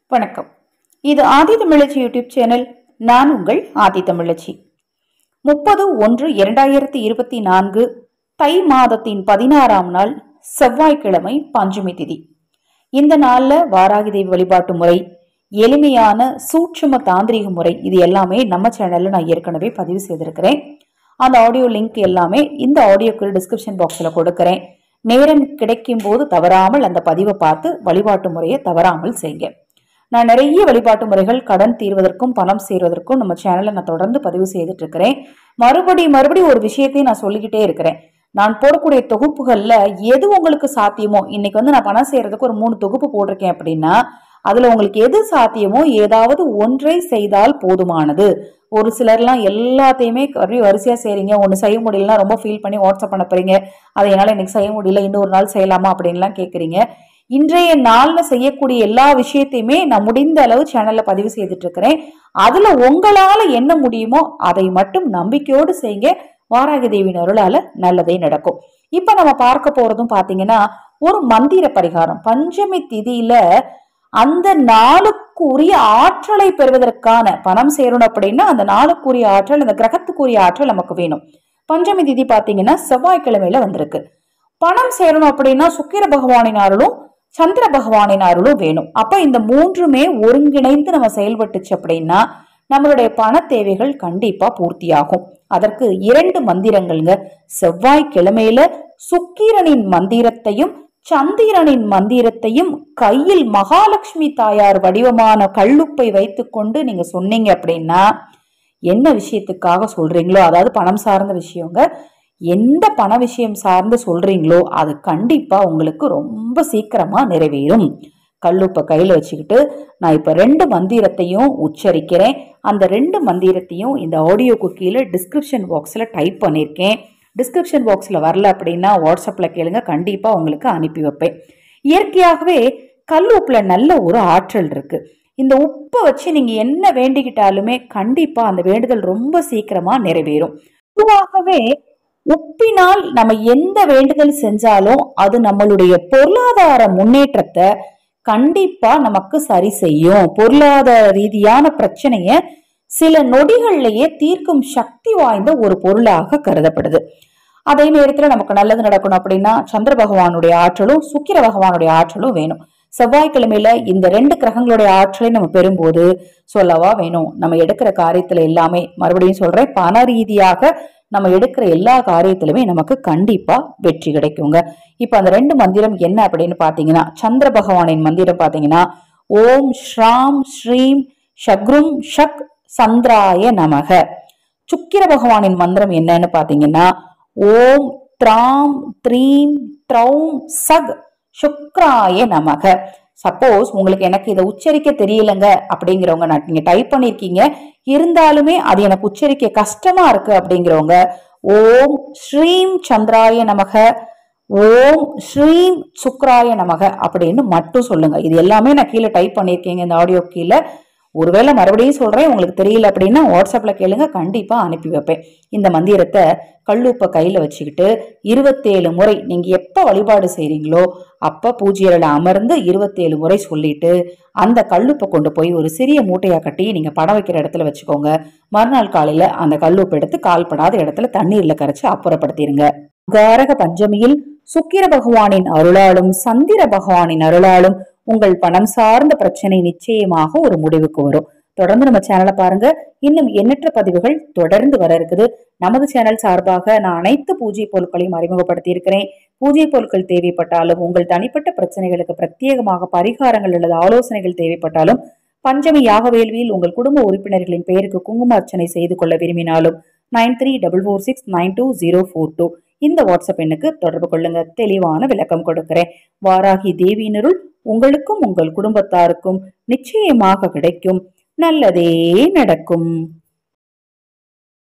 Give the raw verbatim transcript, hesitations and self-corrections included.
வணக்கம். இது ஆதி தமிழச்சி YouTube channel. நான் உங்கள் ஆதி தமிழச்சி. முப்பது ஒன்று இரண்டாயிரத்தி இருபத்தி நான்கு தை மாதத்தின் பதினாறாம் நாள் செவ்வாய்க்கிழமை பஞ்சமி திதி. இந்த நாள்ல வாராகி தேவி வழிபாட்டு முறை, எளிமையான சூட்சும தாந்திரிக முறை, இது எல்லாமே நம்ம சேனல்ல நான் ஏற்கனவே பதிவு செய்திருக்கிறேன். அந்த ஆடியோ லிங்க் எல்லாமே இந்த ஆடியோக்கு டிஸ்கிரிப்ஷன் பாக்ஸ்ல கொடுக்கிறேன். நேரம் கிடைக்கும் போது தவறாமல் அந்த பதிவை பார்த்து வழிபாட்டு முறையை தவறாமல் செய்யுங்க. நான் நிறைய வழிபாட்டு முறைகள் கடன் தீர்வதற்கும் பணம் சேர்வதற்கும் நம்ம சேனலை நான் தொடர்ந்து பதிவு செய்துட்டு இருக்கிறேன். மறுபடி மறுபடி ஒரு விஷயத்தையும் நான் சொல்லிக்கிட்டே இருக்கிறேன். நான் போடக்கூடிய தொகுப்புகள்ல எது உங்களுக்கு சாத்தியமோ, இன்னைக்கு வந்து நான் பணம் செய்யறதுக்கு ஒரு மூணு தொகுப்பு போட்டிருக்கேன் அப்படின்னா அதுல உங்களுக்கு எது சாத்தியமோ ஏதாவது ஒன்றை செய்தால் போதுமானது. ஒரு சிலர்லாம் எல்லாத்தையுமே வரிசையா செய்றீங்க, ஒன்று செய்ய முடியலன்னா ரொம்ப ஃபீல் பண்ணி வாட்ஸ்அப் அனுப்புறீங்க. அதை என்னால் இன்னைக்கு செய்ய முடியல, இன்னொரு நாள் செய்யலாமா அப்படின்லாம் கேட்குறீங்க. இன்றைய நாள்ல செய்யக்கூடிய எல்லா விஷயத்தையுமே நான் முடிந்த அளவு சேனல்ல பதிவு செய்துட்டு இருக்கிறேன். அதுல உங்களால என்ன முடியுமோ அதை மட்டும் நம்பிக்கையோடு செய்யுங்க. வாராகி தேவியின் அருளால நல்லதே நடக்கும். இப்ப நம்ம பார்க்க போறதும் பாத்தீங்கன்னா ஒரு மந்திர பரிகாரம். பஞ்சமி திதியில அந்த நாளுக்குரிய ஆற்றலை பெறுவதற்கான, பணம் சேரணும் அப்படின்னா அந்த நாளுக்குரிய ஆற்றல், அந்த கிரகத்துக்குரிய ஆற்றல் நமக்கு வேணும். பஞ்சமி திதி பாத்தீங்கன்னா செவ்வாய்க்கிழமையில வந்திருக்கு. பணம் சேரணும் அப்படின்னா சுக்கிர பகவானின் அருளும் சந்திர பகவானின் அருளும் வேணும். அப்ப இந்த மூன்றுமே ஒருங்கிணைந்து நம்ம செயல்பட்டுச்சு அப்படின்னா நம்மளுடைய பண தேவைகள் கண்டிப்பா பூர்த்தியாகும். அதற்கு இரண்டு மந்திரங்கள்ங்க. செவ்வாய்க்கிழமையில சுக்கிரனின் மந்திரத்தையும் சந்திரனின் மந்திரத்தையும் கையில் மகாலட்சுமி தாயார் வடிவமான கல்லுப்பை வைத்துக் கொண்டு நீங்க சொன்னீங்க அப்படின்னா, என்ன விஷயத்துக்காக சொல்றீங்களோ, அதாவது பணம் சார்ந்த விஷயங்க, எந்த பண விஷயம் சார்ந்து சொல்றீங்களோ அது கண்டிப்பா உங்களுக்கு ரொம்ப சீக்கிரமா நிறைவேறும். கல்லுப்பை கையில வச்சுக்கிட்டு நான் இப்ப ரெண்டு மந்திரத்தையும் உச்சரிக்கிறேன். அந்த ரெண்டு மந்திரத்தையும் இந்த ஆடியோக்கு கீழே டிஸ்கிரிப்ஷன் பாக்ஸ்ல டைப் பண்ணியிருக்கேன். டிஸ்கிரிப்ஷன் பாக்ஸ்ல வரல அப்படின்னா வாட்ஸ்அப்ல கேளுங்க, கண்டிப்பா உங்களுக்கு அனுப்பி வைப்பேன். இயற்கையாகவே கல் உப்புல நல்ல ஒரு ஆற்றல் இருக்கு. இந்த உப்பை வச்சு நீங்க என்ன வேண்டிக்கிட்டாலுமே கண்டிப்பா அந்த வேண்டுதல் ரொம்ப சீக்கிரமா நிறைவேறும். பொதுவாகவே உப்பினால் நம்ம எந்த வேண்டுதல் செஞ்சாலும் அது நம்மளுடைய பொருளாதார முன்னேற்றத்தை கண்டிப்பா நமக்கு சரி செய்யும். பொருளாதார ரீதியான பிரச்சனைய சில நொடிகள்லயே தீர்க்கும் சக்தி வாய்ந்த ஒரு பொருளாக கருதப்படுது. அதே நேரத்துல நமக்கு நல்லது நடக்கணும் அப்படின்னா சந்திர பகவானுடைய ஆற்றலும் சுக்கிர பகவானுடைய ஆற்றலும் வேணும். செவ்வாய்க்கிழமையில இந்த ரெண்டு கிரகங்களுடைய ஆற்றலை நம்ம பெறும்போது சொல்லவா வேணும், நம்ம எடுக்கிற காரியத்துல எல்லாமே, மறுபடியும் சொல்றேன், பண ரீதியாக நம்ம எடுக்கிற எல்லா காரியத்திலுமே நமக்கு கண்டிப்பா வெற்றி கிடைக்குங்க. இப்ப அந்த ரெண்டு மந்திரம் என்ன அப்படின்னு பாத்தீங்கன்னா, சந்திர பகவானின் மந்திரம் பாத்தீங்கன்னா ஓம் ஸ்ராம் ஸ்ரீம் ஷக்ரும் ஷக் சந்திராய நமக. சுக்கிர பகவானின் மந்திரம் என்னன்னு பாத்தீங்கன்னா ஓம் த்ராம் த்ரீம் த்ரௌம் சக் சுக்ராய நமக. சப்போஸ் உங்களுக்கு எனக்கு இதை உச்சரிக்க தெரியலங்க அப்படிங்கிறவங்க, நான் நீங்க டைப் பண்ணிருக்கீங்க, இருந்தாலுமே அது எனக்கு உச்சரிக்க கஷ்டமா இருக்கு அப்படிங்கிறவங்க ஓம் ஸ்ரீம் சந்திராய நமக, ஓம் ஸ்ரீம் சுக்ராய நமக அப்படின்னு மட்டும் சொல்லுங்க. இது எல்லாமே நான் கீழே டைப் பண்ணிருக்கீங்க இந்த ஆடியோ கீழே. ஒருவேளை மறுபடியும் சொல்றேன், உங்களுக்கு தெரியல அப்படின்னா வாட்ஸ்அப்ல கேளுங்க, கண்டிப்பா அனுப்பி வைப்பேன். இந்த மந்திரத்தை கல்லுப்பை கையில வச்சுக்கிட்டு இருபத்தேழு முறை நீங்க எப்ப வழிபாடு செய்றீங்களோ அப்ப பூஜையில அமர்ந்து இருபத்தேழு முறை சொல்லிட்டு அந்த கல்லுப்பை கொண்டு போய் ஒரு சிறிய மூட்டையா கட்டி நீங்க படம் வைக்கிற இடத்துல வச்சுக்கோங்க. மறுநாள் காலையில அந்த கல்லுப்பை எடுத்து கால்படாத இடத்துல தண்ணீர்ல கரைச்சு அப்புறப்படுத்திடுங்க. காரக பஞ்சமியில் சுக்கிர பகவானின் அருளாலும் சந்திர பகவானின் அருளாலும் உங்கள் பணம் சார்ந்த பிரச்சனை நிச்சயமாக ஒரு முடிவுக்கு வரும். தொடர்ந்து நம்ம சேனலை பாருங்க. இன்னும் எண்ணற்ற பதிவுகள் தொடர்ந்து வர இருக்குது. நமது சேனல் சார்பாக நான் அனைத்து பூஜை பொருட்களையும் அறிமுகப்படுத்தி இருக்கிறேன். பூஜை பொருட்கள் தேவைப்பட்டாலும், உங்கள் தனிப்பட்ட பிரச்சனைகளுக்கு பிரத்யேகமாக பரிகாரங்கள் அல்லது ஆலோசனைகள் தேவைப்பட்டாலும், பஞ்சமி யாக வேள்வியில் உங்கள் குடும்ப உறுப்பினர்களின் பெயருக்கு குங்கும அர்ச்சனை செய்து கொள்ள விரும்பினாலும் nine three double four six nine two zero four two இந்த வாட்ஸ்அப் எண்ணுக்கு தொடர்பு கொள்ளுங்க. தெளிவான விளக்கம் கொடுக்கிறேன். வாராகி தேவியினருள் உங்களுக்கும் உங்கள் குடும்பத்தாருக்கும் நிச்சயமாக கிடைக்கும். நல்லதே நடக்கும்.